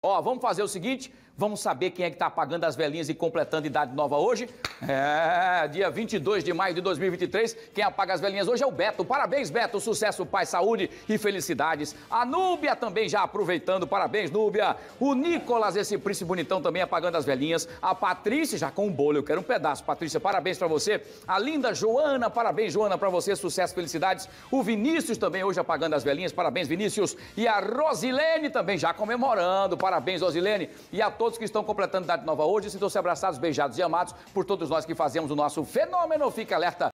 Ó, vamos fazer o seguinte, vamos saber quem é que tá apagando as velhinhas e completando idade nova hoje. Dia 22 de maio de 2023, quem apaga as velhinhas hoje é o Beto. Parabéns, Beto, sucesso, paz, saúde e felicidades. A Núbia também já aproveitando, parabéns, Núbia. O Nicolas, esse príncipe bonitão, também apagando as velhinhas. A Patrícia já com um bolo, eu quero um pedaço. Patrícia, parabéns pra você. A linda Joana, parabéns, Joana, pra você, sucesso, felicidades. O Vinícius também hoje apagando as velhinhas, parabéns, Vinícius. E a Rosilene também já comemorando, parabéns, Rosilene. E a todos que estão completando idade nova hoje, sintam-se abraçados, beijados e amados por todos nós que fazemos o nosso fenômeno. Fique alerta